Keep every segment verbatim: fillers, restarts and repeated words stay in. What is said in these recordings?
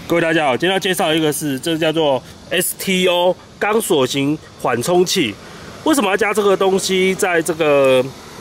各位大家好，今天要介绍一个是，这个叫做 S T O 钢索型缓冲器。为什么要加这个东西在这个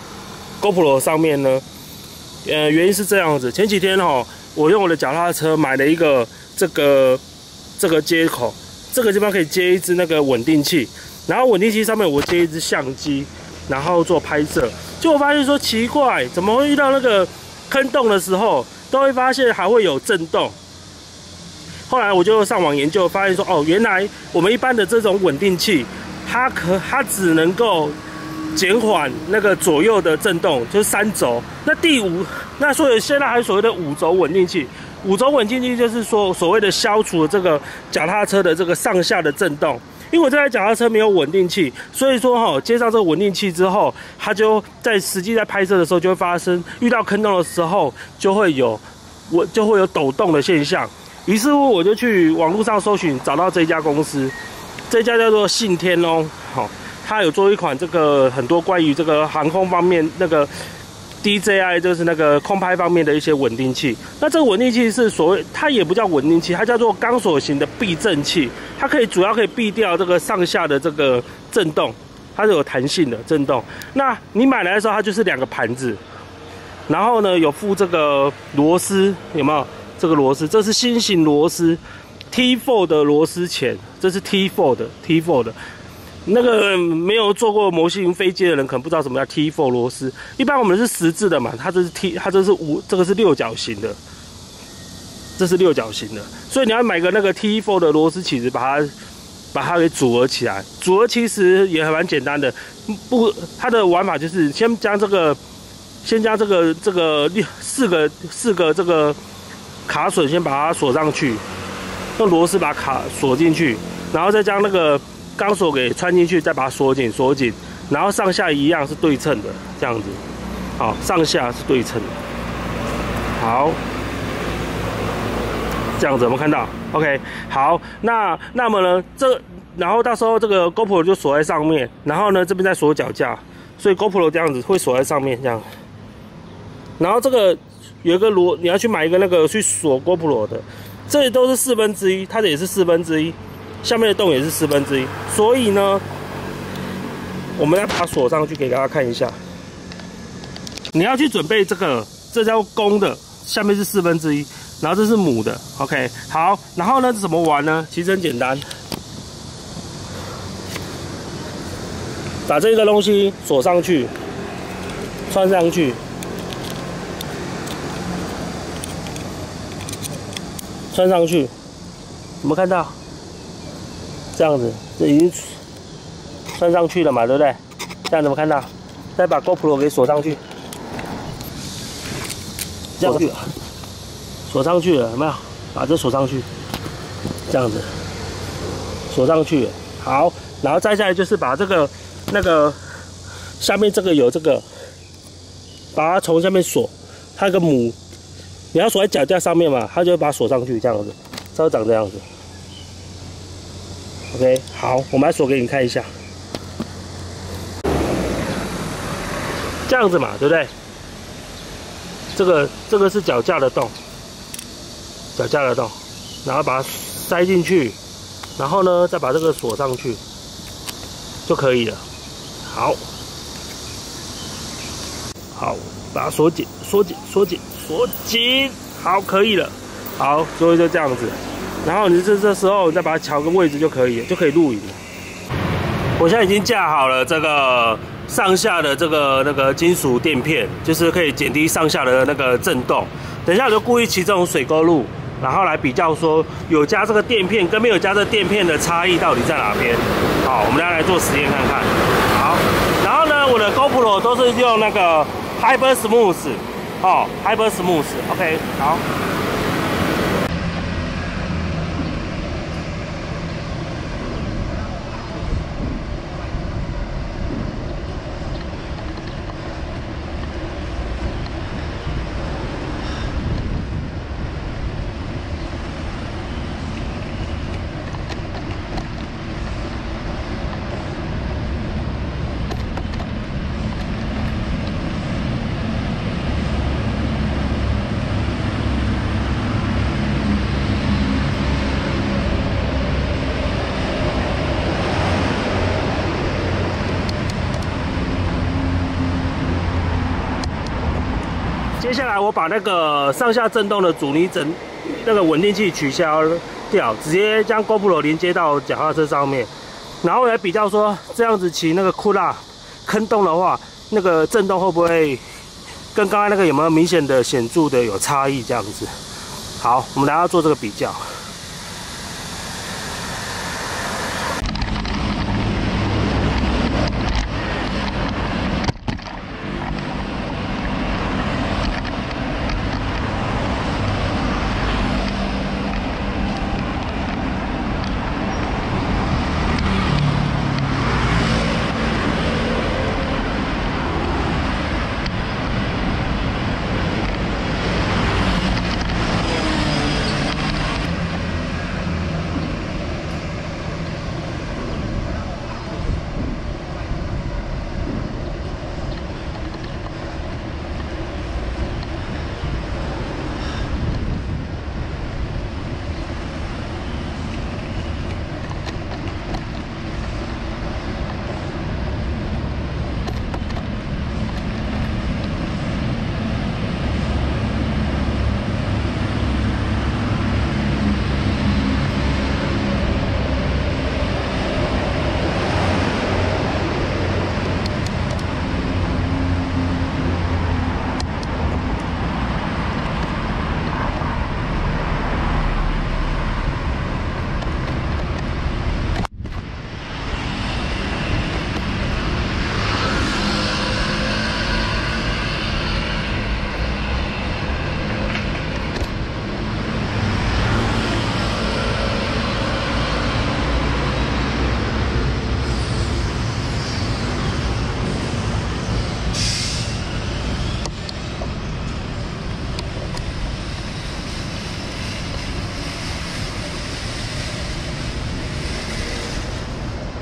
GoPro 上面呢？呃，原因是这样子。前几天哈，我用我的脚踏车买了一个这个这个接口，这个地方可以接一支那个稳定器，然后稳定器上面我接一支相机，然后做拍摄。结果发现说奇怪，怎么会遇到那个坑洞的时候，都会发现还会有震动。后来我就上网研究，发现说，哦，原来我们一般的这种稳定器，它可它只能够减缓那个左右的震动，就是三轴。那第五，那所以现在还有所谓的五轴稳定器。五轴稳定器就是说所谓的消除这个脚踏车的这个上下的震动。因为我这台脚踏车没有稳定器，所以说哈、哦，接上这个稳定器之后，它就在实际在拍摄的时候就会发生遇到坑洞的时候，就会有我就会有抖动的现象。于是乎，我就去网络上搜寻，找到这家公司，这家叫做信天哦，好，它有做一款这个很多关于这个航空方面那个 D J I， 就是那个空拍方面的一些稳定器。那这个稳定器是所谓，它也不叫稳定器，它叫做钢索型的避震器，它可以主要可以避掉这个上下的这个震动，它是有弹性的震动。那你买来的时候，它就是两个盘子，然后呢有附这个螺丝，有没有？这个螺丝，这是新型螺丝 T 四 的螺丝钳，这是 T 四 的 T 四 的。那个没有做过模型飞机的人可能不知道什么叫 T 四 螺丝。一般我们是十字的嘛，它这是 T， 它这是五，这个是六角形的，这是六角形的。所以你要买个那个 T 四 的螺丝起子，把它把它给组合起来。组合其实也还蛮简单的，不，它的玩法就是先将这个，先将这个这个六四个四个这个卡榫先把它锁上去，用螺丝把卡锁进去，然后再将那个钢索给穿进去，再把它锁紧锁紧，然后上下一样是对称的，这样子，好，上下是对称的，好，这样子有没有看到 ？OK， 好，那那么呢，这然后到时候这个 GoPro 就锁在上面，然后呢这边再锁脚架，所以 GoPro 这样子会锁在上面这样，然后这个。有一个螺，你要去买一个那个去锁 GoPro 的，这里都是四分之一，它的也是四分之一，下面的洞也是四分之一，所以呢，我们要把它锁上去给大家看一下。你要去准备这个，这叫公的，下面是四分之一，然后这是母的 ，OK， 好，然后呢怎么玩呢？其实很简单，把这个东西锁上去，穿上去。穿上去，有没有看到？这样子，这已经穿上去了嘛，对不对？这样怎么看到？再把 GoPro 给锁上去，这样子，锁上去了，有没有？把这锁上去，这样子，锁上去了。好，然后再下来就是把这个那个下面这个有这个，把它从下面锁，它有个母。你要锁在脚架上面嘛，它就会把它锁上去，这样子，它会长这样子。OK， 好，我们来锁给你看一下，这样子嘛，对不对？这个这个是脚架的洞，脚架的洞，然后把它塞进去，然后呢再把这个锁上去就可以了。好，好，把它锁紧，锁紧，锁紧。锁紧，好，可以了，好，所以就这样子，然后你这这时候你再把它调个位置就可以了，就可以录影了。我现在已经架好了这个上下的这个那个金属垫片，就是可以减低上下的那个震动。等一下我就故意骑这种水沟路，然后来比较说有加这个垫片跟没有加这个垫片的差异到底在哪边。好，我们来来做实验看看。好，然后呢，我的 GoPro 都是用那个 Hyper Smooth。哦 ，Hyper Smooth，OK， 好。 下来我把那个上下震动的阻尼整那个稳定器取消掉，直接将 GoPro 连接到脚踏车上面，然后来比较说这样子骑那个库拉坑洞的话，那个震动会不会跟刚刚那个有没有明显的显著的有差异？这样子。好，我们来要做这个比较。